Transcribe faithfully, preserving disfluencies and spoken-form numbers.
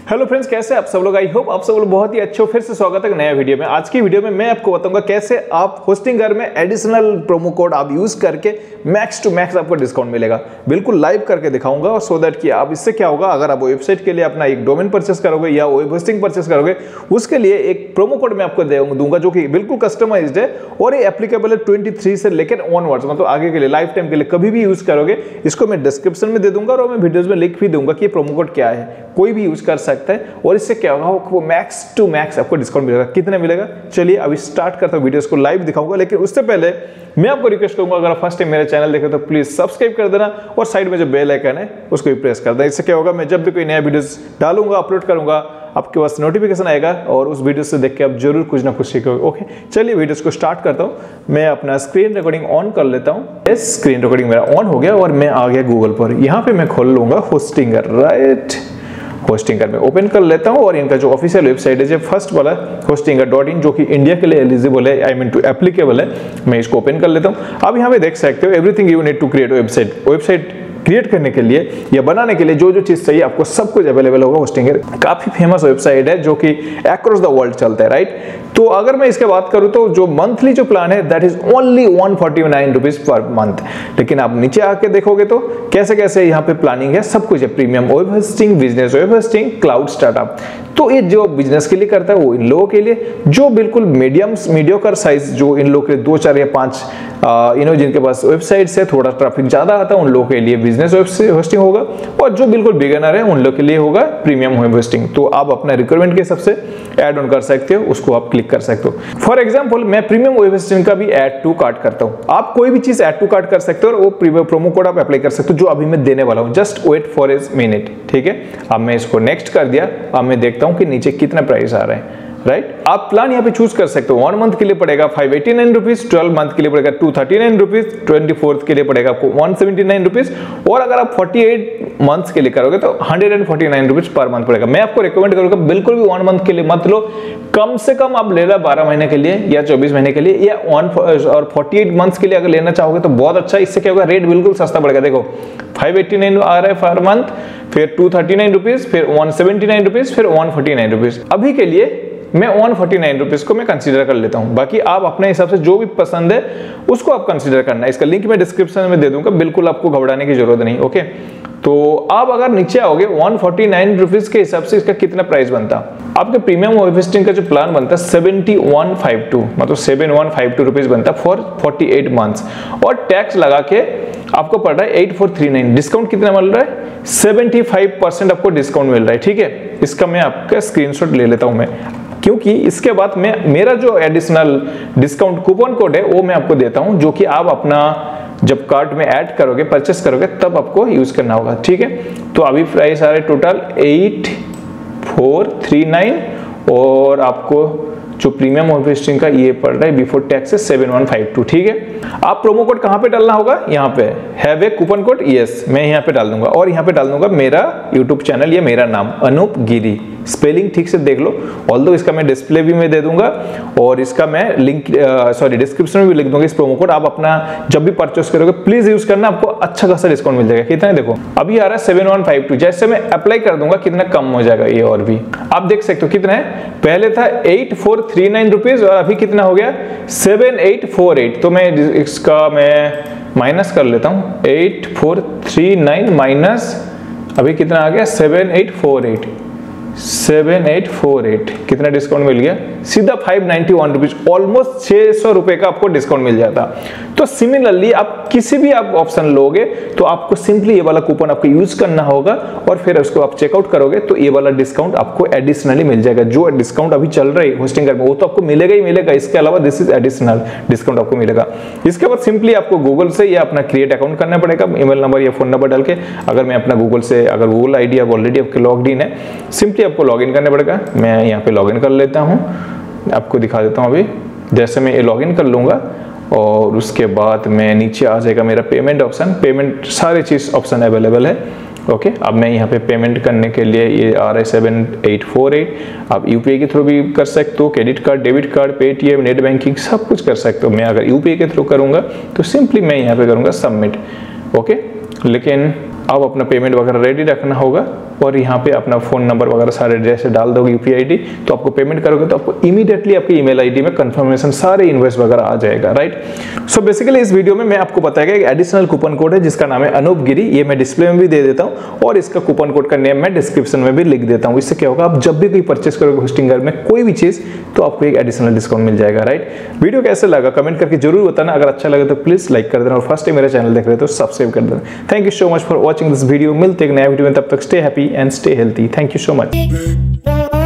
Hello friends, कैसे आप सब लोग। आई होप आप सब लोग बहुत ही अच्छे हो। फिर से स्वागत है नया वीडियो में। आज की वीडियो में मैं आपको बताऊंगा कैसे आप होस्टिंगर में एडिशनल प्रोमो कोड आप यूज करके मैक्स टू मैक्स आपको डिस्काउंट मिलेगा। बिल्कुल लाइव करके दिखाऊंगा और सो दैट कि आप इससे क्या होगा, अगर आप वेबसाइट के लिए अपना एक डोमेन परचेस करोगे या वेब होस्टिंग परचेस करोगे, उसके लिए एक प्रोमो कोड मैं आपको दूंगा जो कि बिल्कुल कस्टमाइज्ड है और ये एप्लीकेबल है तेईस से लेकर ऑनवर्ड्स, मतलब आगे के लिए लाइफ टाइम के लिए कभी भी यूज करोगे। इसको मैं डिस्क्रिप्शन में दे दूंगा और मैं वीडियोस में लिख भी दूंगा कि प्रोमो कोड क्या है, कोई भी यूज कर सकता है और इससे क्या होगा, वो मैक्स टू मैक्स आपको डिस्काउंट मिलेगा। कितने मिलेगा, चलिए अभी स्टार्ट करता हूं, वीडियोस को लाइव दिखाऊंगा। लेकिन उससे पहले मैं आपको रिक्वेस्ट करूंगा, अगर फर्स्ट टाइम मेरा चैनल देखे तो प्लीज सब्सक्राइब कर देना और साइड में जो बेल आइकन है उसको भी प्रेस कर देना। इससे क्या होगा, मैं जब भी कोई नया वीडियोस डालूंगा, अपलोड करूंगा, आपके पास नोटिफिकेशन आएगा और उस वीडियो से देख के आप जरूर कुछ ना कुछ सीखोगे। ओके, चलिए वीडियोस को स्टार्ट करता हूं। मैं अपना स्क्रीन रिकॉर्डिंग ऑन कर लेता हूं। यस, स्क्रीन रिकॉर्डिंग मेरा ऑन हो गया और मैं आ गया गूगल पर। यहाँ पे मैं खोल लूंगा होस्टिंगर, राइट। होस्टिंगर में ओपन कर लेता हूं और इनका जो ऑफिशियल वेबसाइट है, जो फर्स्ट वाला होस्टिंगर डॉट इन, जो कि इंडिया के लिए एलिजिबल है, आई मीन टू एप्लीकेबल है, मैं इसको ओपन कर लेता हूं। अब यहाँ पे देख सकते हो everything you need to create website. Website create करने के लिए या बनाने के लिए जो जो चीज चाहिए आपको सब कुछ अवेलेबल होगा। होस्टिंगर काफी फेमस वेबसाइट है जो कि अक्रॉस द वर्ल्ड चलता है, राइट। तो अगर मैं इसके बात करूं तो जो मंथली जो प्लान है that is only one forty nine rupees per month. लेकिन आप नीचे आके देखोगे तो कैसे कैसे यहाँ पे प्लानिंग है, सब कुछ है। Premium web hosting, business web hosting, cloud startup. तो ये जो बिजनेस के लिए करता है वो इन लोगों के लिए, जो बिल्कुल मीडियम मीडियोकर साइज, जो इन लोगों के दो चार या पांच यू नो जिनके पास वेबसाइट से थोड़ा ट्रैफिक ज्यादा आता है, उन लोगों के लिए बिजनेस वेब होस्टिंग होगा और जो बिल्कुल बिगिनर है उन लोगों के लिए होगा प्रीमियम वेब होस्टिंग। तो आप अपना रिक्वायरमेंट के हिसाब से ऐड ऑन कर सकते हो, उसको आप क्लिक कर सकते हो। फॉर एग्जांपल मैं प्रीमियम वेब होस्टिंग का भी ऐड टू कार्ट करता हूं। आप कोई भी चीज ऐड टू कार्ट कर सकते हो और वो प्रोमो कोड आप अप्लाई कर सकते हो जो अभी मैं देने वाला हूं। Just wait for a minute, ठीक है। अब मैं इसको नेक्स्ट कर दिया। अब मैं देखता हूं कि नीचे कितना प्राइस आ रहा है, राइट right? आप प्लान यहाँ पे चूज कर सकते हो। वन मंथ के लिए पड़ेगा five eighty nine rupees, twelve month के लिए पड़ेगा two thirty nine rupees, twenty fourth के लिए पड़ेगा आपको वन सेवेंटी नाइन रुपीज और अगर आप फोर्टी एट मंथ्स के लिए करोगे तो hundred forty nine rupees per month पड़ेगा। मैं आपको रिकमेंड करूंगा बिल्कुल भी वन मंथ के लिए मत लो, कम से कम आप ले लो बारह महीने के लिए या चौबीस महीने के लिए या वन और फोर्टी एट मंथ्स के लिए अगर लेना चाहोगे तो बहुत अच्छा। इससे क्या होगा, रेट बिल्कुल सस्ता पड़ेगा। देखो फाइव एटी नाइन आ रहा है पर मंथ, फिर टू थर्टी नाइन रुपीज, फिर वन सेवेंटी नाइन रुपीज, फिर वन फोर्टी नाइन रुपीज। अभी के लिए मैं वन फोर्टी नाइन रुपीज को मैं कंसीडर कर लेता हूं। बाकी आप अपने हिसाब से जो भी पसंद है उसको आप कंसीडर करना है। इसका लिंक मैं डिस्क्रिप्शन में दे दूंगा, बिल्कुल आपको घबराने की जरूरत नहीं। ओके, तो आप अगर नीचे आओगे वन फोर्टी नाइन रुपीज के हिसाब से इसका कितना प्राइस बनता, आपके प्रीमियम वेब होस्टिंग का जो प्लान बनता है सेवेंटी वन फाइव टू, मतलब seven one five two rupees बनता है फॉर फोर्टी एट मंथ्स और टैक्स लगा के आपको पड़ रहा है eight four three nine. Discount कितना मिल रहा है, सेवेंटी फाइव परसेंट आपको डिस्काउंट मिल रहा है, ठीक है। इसका मैं आपका स्क्रीनशॉट ले लेता हूं मैं, क्योंकि इसके बाद में मेरा जो एडिशनल डिस्काउंट कूपन कोड है वो मैं आपको देता हूं, जो कि आप अपना जब कार्ट में ऐड करोगे, परचेस करोगे, तब आपको यूज करना होगा, ठीक है। तो अभी प्राइस आ रहा है total eight four three nine और आपको जो प्रीमियम वेब होस्टिंग का ये पड़ रहा है बिफोर टैक्स से सेवन वन फाइव टू, ठीक है। आप प्रोमो कोड कहां पे डालना होगा, यहाँ पे have a coupon code, yes मैं यहाँ पे डाल दूंगा और यहाँ पे डाल दूंगा मेरा यूट्यूब चैनल या मेरा नाम अनूप गिरी। स्पेलिंग ठीक से देख लो, ऑल्दो इसका मैं डिस्प्ले भी मैं दे दूंगा और इसका मैं लिंक सॉरी डिस्क्रिप्शन में भी लिख दूंगा इस प्रोमो कोड। आप अपना जब भी परचेस करोगे प्लीज यूज करना, आपको अच्छा खासा डिस्काउंट मिल जाएगा। कितना है देखो, अभी आ रहा है सेवन वन फाइव टू, जैसे मैं अप्लाई कर दूंगा कितना कम हो जाएगा ये और भी आप देख सकते हो कितना है। पहले था eight four three nine rupees और अभी कितना हो गया सेवन एट फोर एट। तो मैं इसका मैं माइनस कर लेता हूं, eight four three nine minus अभी कितना आ गया seven eight four eight, seven eight four eight कितना डिस्काउंट मिल गया, सीधा five ninety one rupees, almost छह सौ रुपए का आपको डिस्काउंट मिल जाता। तो सिमिलरली आप किसी भी आप ऑप्शन लोगे तो आपको सिंपली ये वाला कूपन आपको यूज करना होगा और फिर उसको आप चेकआउट करोगे तो ये वाला डिस्काउंट आपको एडिशनली मिल जाएगा। जो डिस्काउंट अभी चल रहा है होस्टिंगर में वो तो आपको मिलेगा ही मिलेगा, इसके अलावा दिस इज एडिशनल डिस्काउंट आपको मिलेगा। इसके बाद सिंपली आपको गूगल से या अपना क्रिएट अकाउंट करना पड़ेगा, ईमेल नंबर या फोन नंबर डाल के। अगर मैं अपना गूगल से, अगर गूगल आईडी ऑलरेडी आपके लॉग्ड इन है, सिंपली आपको लॉगिन करना पड़ेगा। मैं यहाँ पे लॉगिन कर लेता हूँ, आपको दिखा देता हूँ। अभी जैसे मैं ये लॉगिन कर लूंगा और उसके बाद मैं नीचे आ जाएगा मेरा पेमेंट ऑप्शन, पेमेंट सारे चीज ऑप्शन अवेलेबल है। ओके, अब मैं यहाँ पे पेमेंट करने के लिए ये आ रहा है सेवन एट फोर एट। आप यूपीआई के थ्रू भी कर सकते हो, credit card, debit card, Paytm, net banking सब कुछ कर सकते हो। मैं अगर यूपीआई के थ्रू करूंगा तो सिंपली मैं यहाँ पे करूंगा सबमिट। ओके, लेकिन अब अपना पेमेंट वगैरह रेडी रखना होगा और यहाँ पे अपना फोन नंबर वगैरह सारे एड्रेस डाल दोगे, यूपीआई आईडी, तो आपको पेमेंट करोगे तो आपको इमीडिएटली आपकी ईमेल आईडी में कंफर्मेशन सारे इनवॉइस वगैरह आ जाएगा, राइट। सो बेसिकली इस वीडियो में मैं आपको बताएगा एक एडिशनल कूपन कोड है जिसका नाम है अनूप गिरी। ये मैं डिस्प्ले में भी दे देता हूँ और इसका कूपन कोड का नेम मैं डिस्क्रिप्शन में भी लिख देता हूँ। इससे क्या होगा, आप जब भी कोई परचेस करोगे होस्टिंगर में कोई भी चीज, तो आपको एक एडिशनल डिस्काउंट मिल जाएगा, राइट। वीडियो कैसे लगा कमेंट करके जरूर बताना। अगर अच्छा लगे तो प्लीज लाइक कर देना और फर्स्ट टाइम मेरा चैनल देख रहे हो तो सब्सक्राइब कर देना। Thank you so much for watching this video. मिलते हैं एक नया वीडियो में, तब तक stay happy and stay healthy. Thank you so much.